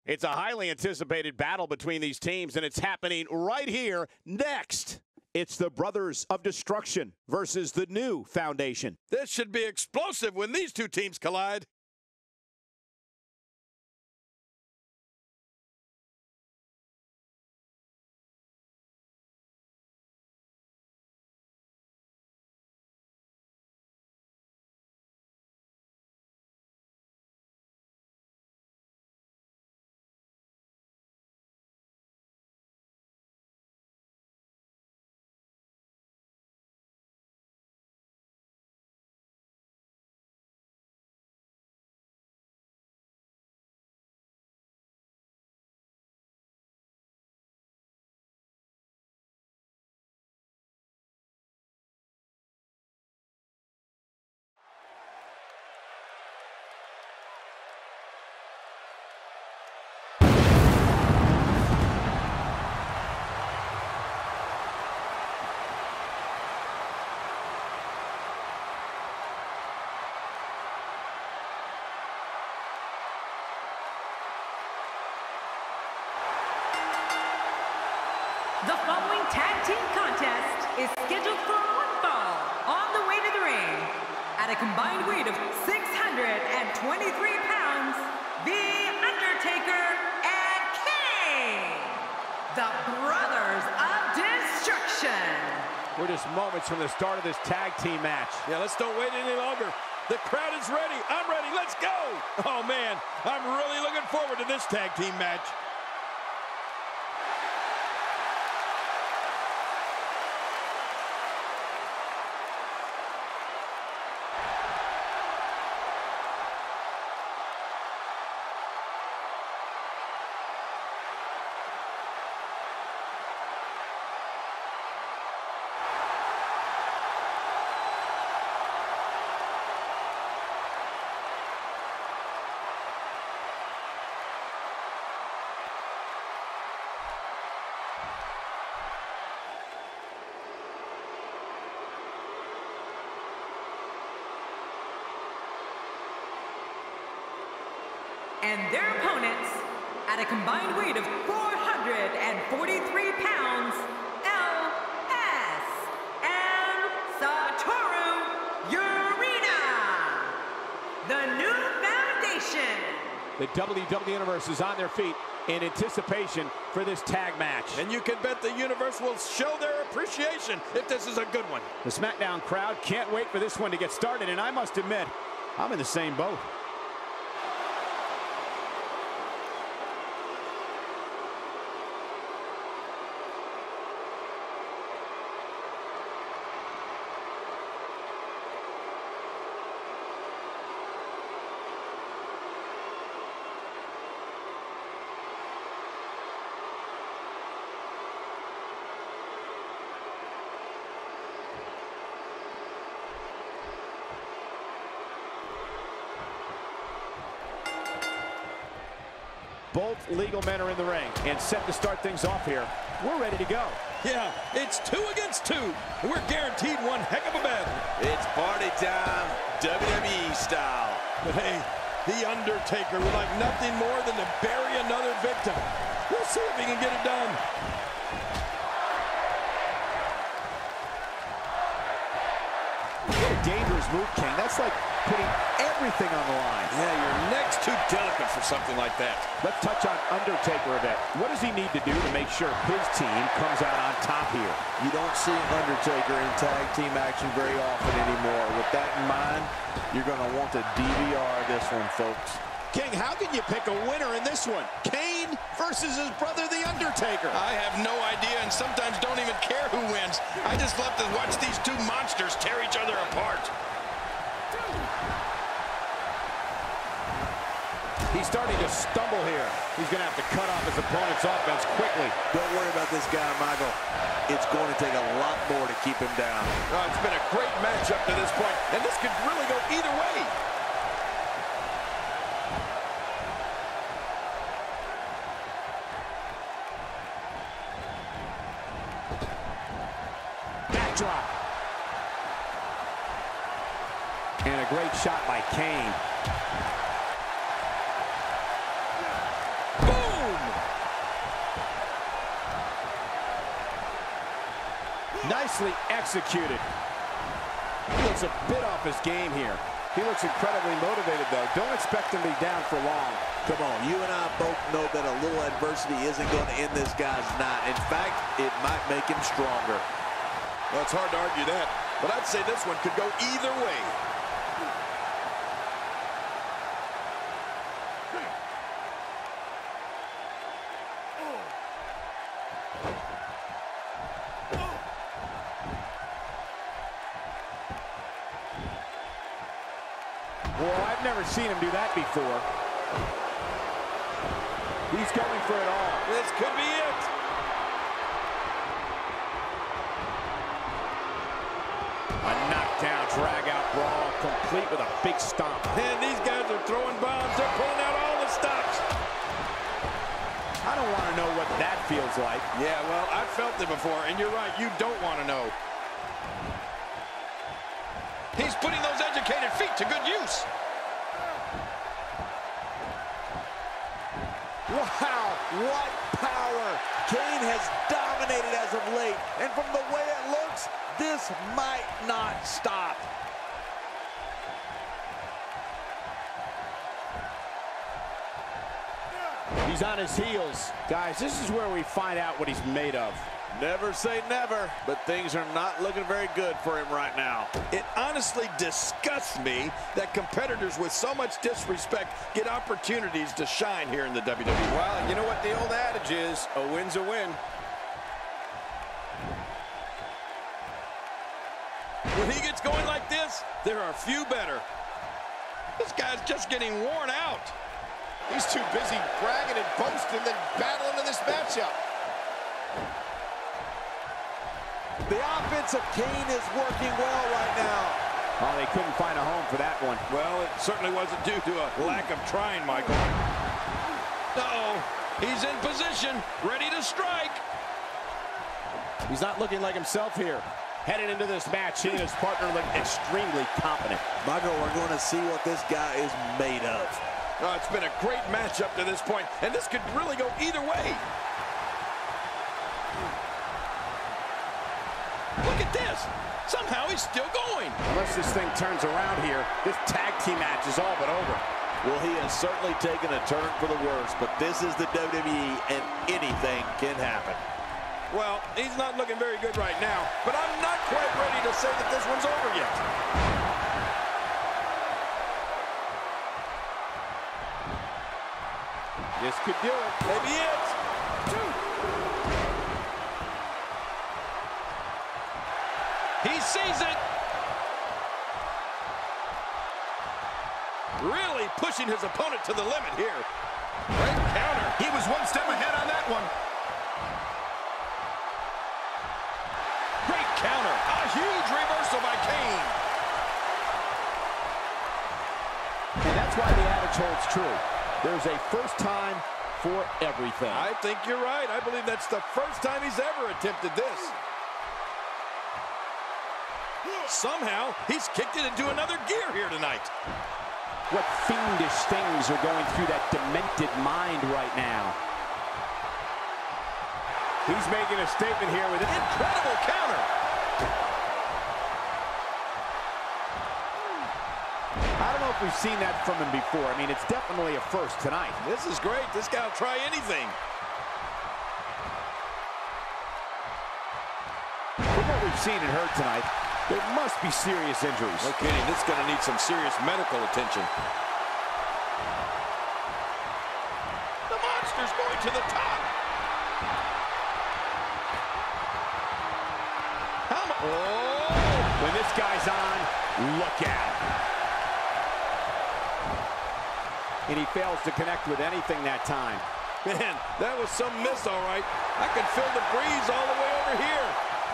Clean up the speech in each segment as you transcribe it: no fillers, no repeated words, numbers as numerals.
It's a highly anticipated battle between these teams, and it's happening right here next. It's the Brothers of Destruction versus the New Foundation. This should be explosive when these two teams collide. The following tag team contest is scheduled for one fall on the way to the ring. At a combined weight of 623 pounds, The Undertaker and Kane, the Brothers of Destruction. We're just moments from the start of this tag team match. Yeah, let's don't wait any longer. The crowd is ready. I'm ready. Let's go. Oh, man, I'm really looking forward to this tag team match. And their opponents, at a combined weight of 443 pounds, LS and Sasuke, the New Foundation. The WWE Universe is on their feet in anticipation for this tag match. And you can bet the Universe will show their appreciation if this is a good one. The Smackdown crowd can't wait for this one to get started, and I must admit, I'm in the same boat. Both legal men are in the ring and set to start things off here. We're ready to go. Yeah, it's 2 against 2. We're guaranteed one heck of a battle. It's party time, WWE style. But hey, The Undertaker would like nothing more than to bury another victim. We'll see if he can get it done. What a dangerous move, King. That's like putting everything on the line. Yeah, your neck's too delicate for something like that. Let's touch on Undertaker a bit. What does he need to do to make sure his team comes out on top here? You don't see Undertaker in tag team action very often anymore. With that in mind, you're going to want to DVR this one, folks. King, how can you pick a winner in this one? Kane versus his brother, The Undertaker. I have no idea and sometimes don't even care who wins. I just love to watch these two monsters tear each other apart. He's starting to stumble here. He's going to have to cut off his opponent's offense quickly. Don't worry about this guy, Michael. It's going to take a lot more to keep him down. It's been a great match up to this point, and this could really go either way. Backdrop. And a great shot by Kane. Boom! nicely executed. He looks a bit off his game here. He looks incredibly motivated, though. Don't expect him to be down for long. Come on, you and I both know that a little adversity isn't going to end this guy's night. In fact, it might make him stronger. Well, it's hard to argue that, but I'd say this one could go either way. Well, I've never seen him do that before. He's going for it all. This could be it. A knockdown, drag-out brawl, complete with a big stomp. And these guys are throwing bombs. They're pulling out all the stops. I don't want to know what that feels like. Yeah, well, I've felt it before, and you're right. You don't want to know. He's putting those educated feet to good use. Wow, what power. Kane has dominated as of late, and from the way it looks, this might not stop. He's on his heels. Guys, this is where we find out what he's made of. Never say never, but things are not looking very good for him right now. It honestly disgusts me that competitors with so much disrespect get opportunities to shine here in the WWE. Well, you know what the old adage is, a win's a win. When he gets going like this, there are few better. This guy's just getting worn out. He's too busy bragging and boasting than battling in this matchup. The offense of Kane is working well right now. Oh, they couldn't find a home for that one. Well, it certainly wasn't due to a lack of trying, Michael. Uh-oh, he's in position, ready to strike. He's not looking like himself here. Headed into this match, he and his partner look extremely confident. Michael, we're going to see what this guy is made of. Oh, it's been a great match up to this point, and this could really go either way. Look at this. Somehow he's still going. Unless this thing turns around here, this tag team match is all but over. Well, he has certainly taken a turn for the worse, but this is the WWE, and anything can happen. Well, he's not looking very good right now, but I'm not quite ready to say that this one's over yet. This could do it. Maybe it. He sees it. Really pushing his opponent to the limit here. Great counter. He was one step ahead on that one. Great counter. A huge reversal by Kane. And that's why the adage holds true. There's a first time for everything. I think you're right. I believe that's the first time he's ever attempted this. Somehow, he's kicked it into another gear here tonight. What fiendish things are going through that demented mind right now? He's making a statement here with an Incredible counter. I don't know if we've seen that from him before. I mean, it's definitely a first tonight. This is great. This guy will try anything. From what we've seen and heard tonight, there must be serious injuries. No kidding. This is going to need some serious medical attention. The monster's going to the top. Oh! When this guy's on, look out. And he fails to connect with anything that time. Man, that was some miss, all right. I can feel the breeze all the way over here.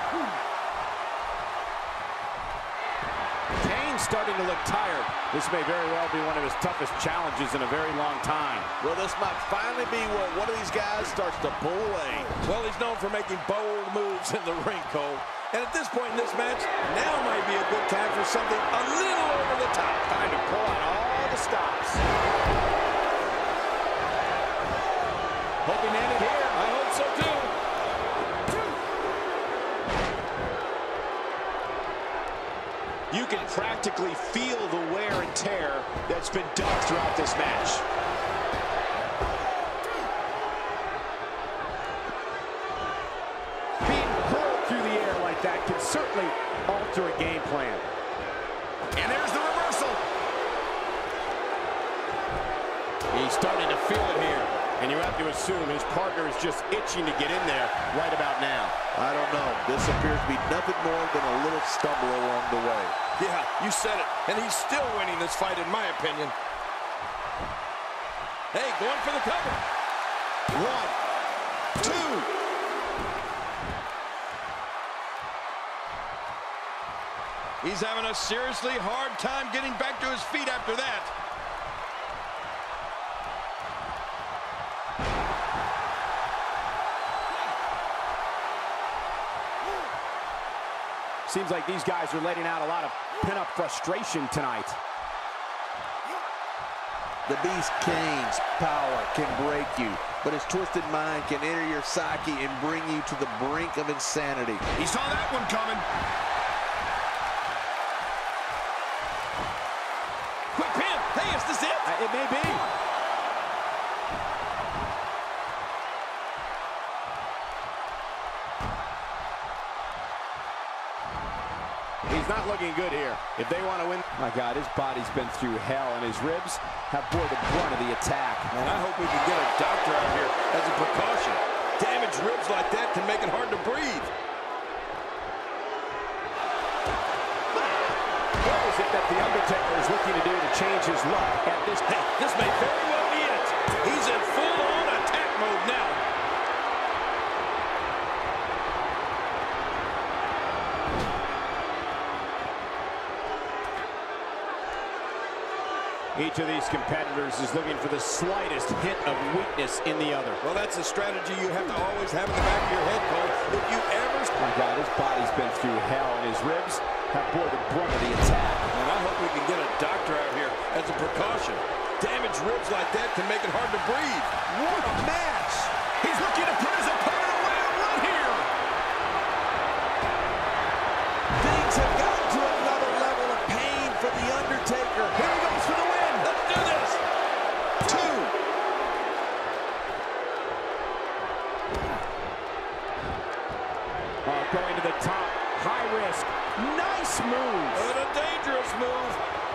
Kane's starting to look tired. This may very well be one of his toughest challenges in a very long time. Well, this might finally be where one of these guys starts to pull away. Well, he's known for making bold moves in the ring, Cole. And at this point in this match, now might be a good time for something a little over the top. Time to pull out all the stops. Hoping to end it here. I hope so, too. can practically feel the wear and tear that's been done throughout this match. Being hurled through the air like that can certainly alter a game plan. And there's the reversal. He's starting to feel it here. And you have to assume his partner is just itching to get in there right about now. I don't know. This appears to be nothing more than a little stumble along the way. Yeah, you said it. And he's still winning this fight, in my opinion. Hey, going for the cover. 1, 2. He's having a seriously hard time getting back to his feet after that. Seems like these guys are letting out a lot of pent-up frustration tonight. The Beast Kane's power can break you, but his twisted mind can enter your psyche and bring you to the brink of insanity. He saw that one coming. Quick pin. Hey, is this it? It may be. He's not looking good here. If they want to win. My God, his body's been through hell, and his ribs have bore the brunt of the attack. Man, I hope we can get a doctor out here as a precaution. Damaged ribs like that can make it hard to breathe. What is it that The Undertaker is looking to do to change his luck at this? Hey, this may very well be it. He's in full-on attack mode now. Each of these competitors is looking for the slightest hint of weakness in the other. Well, that's a strategy you have to always have in the back of your head, Cole. If you ever... My God, his body's been through hell, and his ribs have bore the brunt of the attack. And I hope we can get a doctor out here as a precaution. Damaged ribs like that can make it hard to breathe. What a match! He's looking to put his opponent away right here. Things have gotten to another level of pain for The Undertaker. Here he goes for the win. Let's do this. 2. Going to the top, high risk, nice move. What a dangerous move.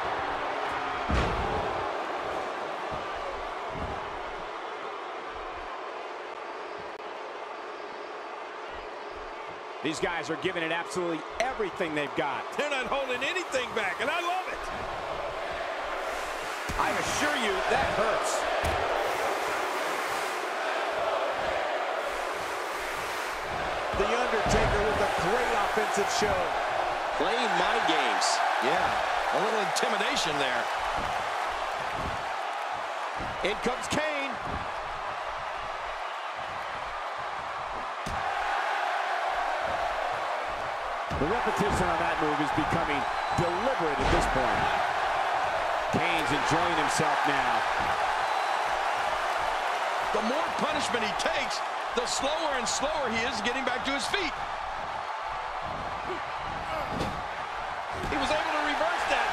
These guys are giving it absolutely everything they've got. They're not holding anything back, and I love it. I assure you, that hurts. The Undertaker with a great offensive show. Playing mind games. Yeah, a little intimidation there. In comes Kane. The repetition on that move is becoming deliberate at this point. Kane's enjoying himself now. The more punishment he takes, the slower and slower he is getting back to his feet. He was able to reverse that.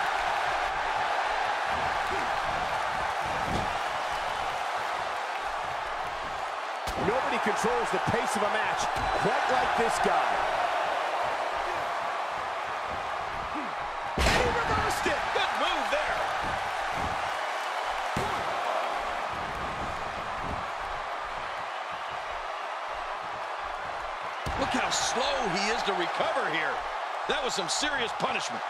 Nobody controls the pace of a match quite like this guy. And he reversed it. Good move there. Look how slow he is to recover here. That was some serious punishment.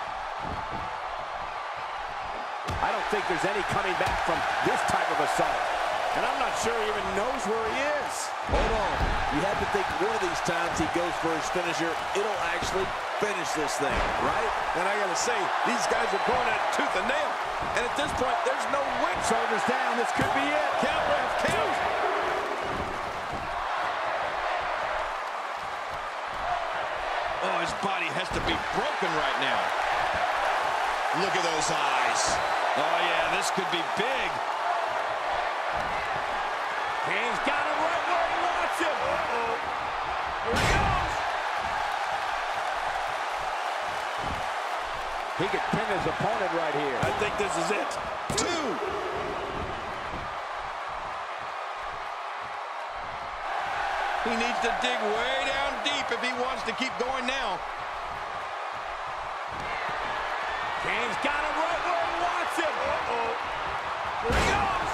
I don't think there's any coming back from this type of assault. And I'm not sure he even knows where he is. Hold on. You have to think one of these times he goes for his finisher, it'll actually finish this thing, right? And I gotta say, these guys are going at it tooth and nail. And at this point, there's no win. Shoulders down, this could be it. Count, ref, count. Oh, his body has to be broken right now. Look at those eyes. Oh, yeah, this could be big. Kane's got him right where he wants him. Uh-oh. Here he goes. He could pin his opponent right here. I think this is it. 2. He needs to dig way down deep if he wants to keep going now. Kane's got him right where he wants him. Uh-oh. Here he goes.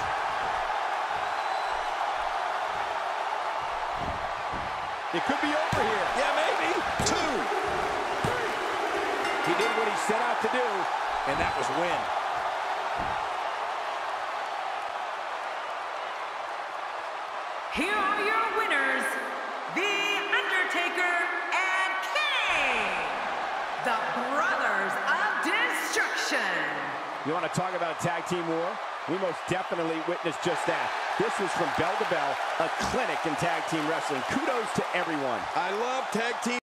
It could be over here. Yeah, maybe. 2. He did what he set out to do, and that was win. Here are your winners, The Undertaker and Kane, the Brothers of Destruction. You want to talk about a tag team war? We most definitely witnessed just that. This was from bell to bell, a clinic in tag team wrestling. Kudos to everyone. I love tag team.